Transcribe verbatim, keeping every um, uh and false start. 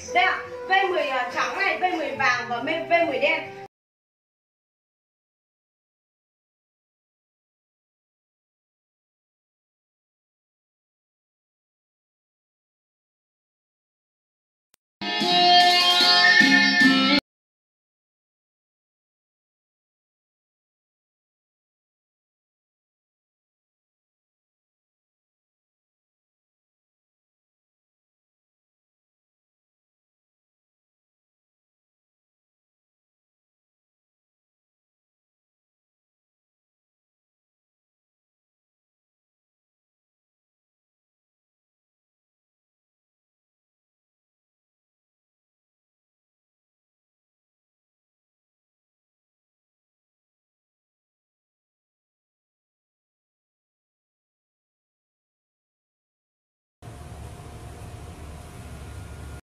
Đây ạ, vê mười trắng này, vê mười vàng và vê mười đen.